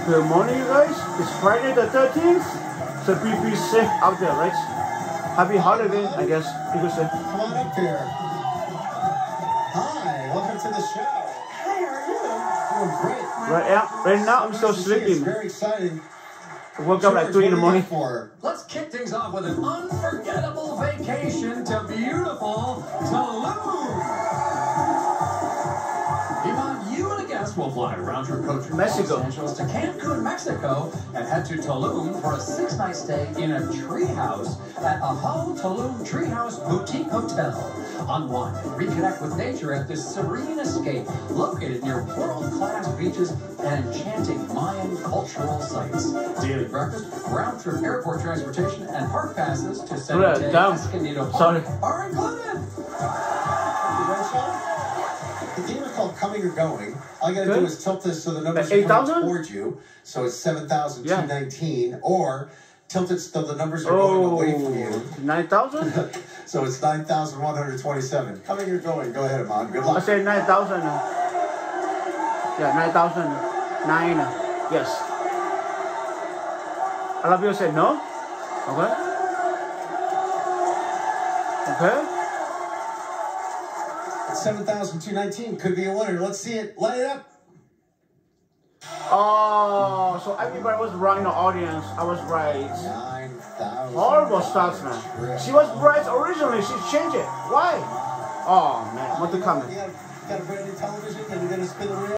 Good morning, you guys. It's Friday the 13th, so be safe out there, right? Happy holiday, I guess you could say. Come on up here. Hi, welcome to the show. Hi, how are you? Doing great. Right now I'm still sleeping. It's very exciting. I woke up like 3 in the morning. Let's kick things off with an unforgettable vacation to beautiful Tulum. Ivan, you and a guest will fly round-trip coach from Mexico. Los Angeles to Cancun, Mexico, and head to Tulum for a 6-night stay in a treehouse at Ahau Tulum Treehouse Boutique Hotel. Unwind and reconnect with nature at this serene escape located near world-class beaches and enchanting Mayan cultural sites. Daily breakfast, round-trip airport transportation, and park passes to San Mateo Escondido Park are included. The game is called Coming or Going. All you gotta do is tilt this so the numbers are coming towards you. So it's 7,219, or tilt it so the numbers are going away from you. 9,000? So it's 9,127. Coming or going? Go ahead, Amon. Good luck. I said 9,000. Yeah, 9,009. Yes. A lot of people said no. Okay. 7,219 could be a winner. Let's see it. Light it up. Oh, so everybody was wrong in the audience. I was right. 9,000. Horrible starts, man. She was right originally. She changed it. Why? Oh, man. What the comment? You got a brand new television and you're going to spin the wheel?